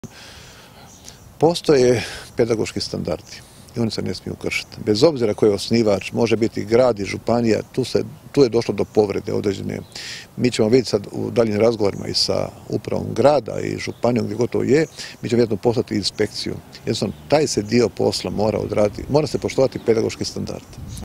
Postoje pedagoški standardi i oni se ne smiju kršiti. Bez obzira koji je osnivač, može biti grad i županija, tu je došlo do povrede određene. Mi ćemo vidjeti sad u daljim razgovorima i sa upravom grada i županijom gdje gotovo je, mi ćemo vjerojatno poslati inspekciju. Jednostavno, taj se dio posla mora odraditi, mora se poštovati pedagoški standard.